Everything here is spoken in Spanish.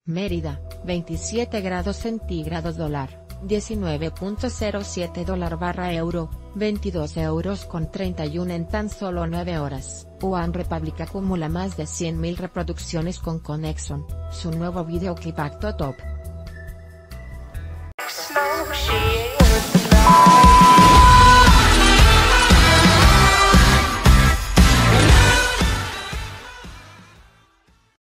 Mérida, 27 grados centígrados dólar, 19.07 dólar/euro, 22 euros con 31 en tan solo 9 horas. One Republic acumula más de 100.000 reproducciones con Connection, su nuevo videoclip Act Top.